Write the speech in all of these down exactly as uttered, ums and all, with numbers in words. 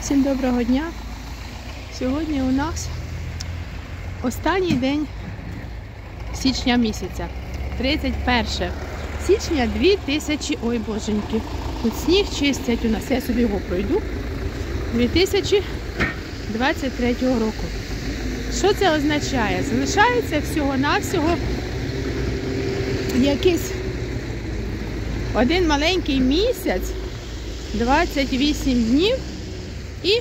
Всім доброго дня! Сьогодні у нас останній день січня місяця, тридцять перше січня дві тисячі... Ой, боженьки, тут сніг чистять у нас, я собі його пройду, дві тисячі двадцять третього року. Що це означає? Залишається всього-навсього якийсь один маленький місяць, двадцять вісім днів і...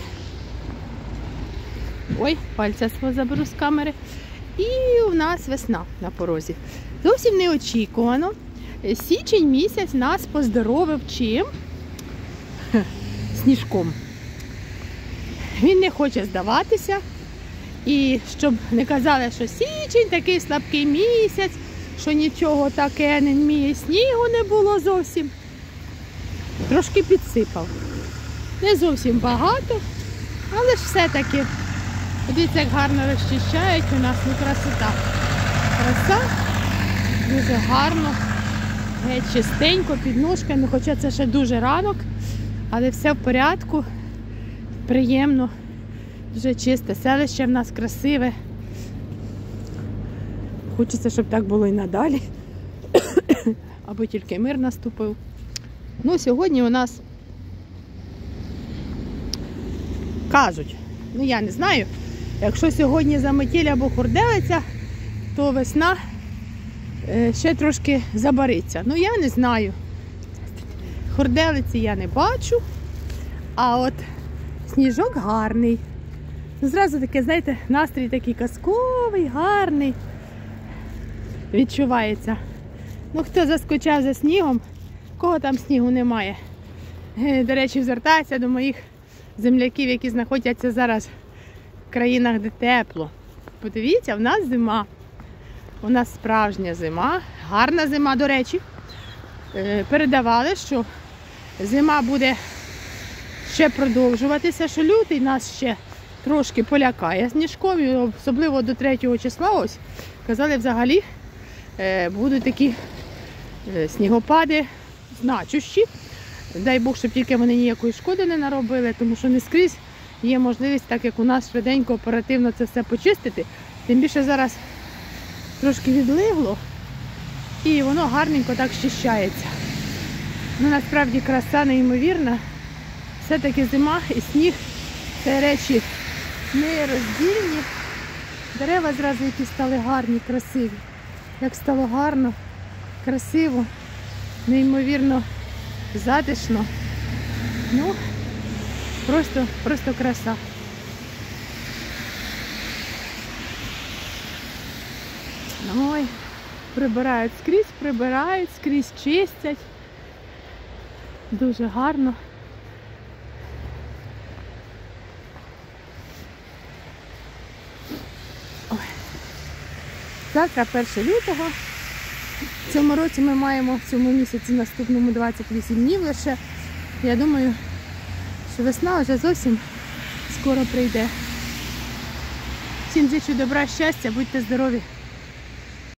Ой, пальця свого заберу з камери. І у нас весна на порозі. Зовсім неочікувано. Січень місяць нас поздоровив чим? Сніжком. Він не хоче здаватися. І щоб не казали, що січень такий слабкий місяць, що нічого таке не вміє, снігу не було зовсім. Трошки підсипав. Не зовсім багато, але ж все-таки, дивіться, як гарно розчищають у нас, ну красота. Краса, дуже гарно, геть чистенько, під ножками, хоча це ще дуже ранок, але все в порядку, приємно, дуже чисте, селище в нас красиве. Хочеться, щоб так було і надалі, або тільки мир наступив. Ну, сьогодні у нас кажуть, ну я не знаю, якщо сьогодні заметіль або хурделиця, то весна е, ще трошки забариться. Ну я не знаю. Хурделиці я не бачу, а от сніжок гарний. Зразу таке, знаєте, настрій такий казковий, гарний. Відчувається. Ну хто заскучав за снігом, кого там снігу немає. Е, до речі, звертаюся до моїх земляків, які знаходяться зараз в країнах, де тепло. Подивіться, в нас зима. У нас справжня зима, гарна зима, до речі. Передавали, що зима буде ще продовжуватися, що лютий нас ще трошки полякає сніжком, і особливо до третього числа, ось, казали, взагалі будуть такі снігопади значущі. Дай Бог, щоб тільки вони ніякої шкоди не наробили, тому що не скрізь є можливість, так як у нас, швиденько, оперативно це все почистити. Тим більше зараз трошки відливло і воно гарненько так щищається. Ну, насправді краса неймовірна. Все-таки зима і сніг – це речі нероздільні. Дерева зразу які стали гарні, красиві. Як стало гарно, красиво, неймовірно затишно. Ну, просто, просто краса. Ой, прибирають скрізь, прибирають, скрізь чистять. Дуже гарно. Ой. Завтра перше лютого. В цьому році ми маємо, в цьому місяці наступному двадцять вісім днів лише. Я думаю, що весна вже зовсім скоро прийде. Всім зичу добра, щастя, будьте здорові!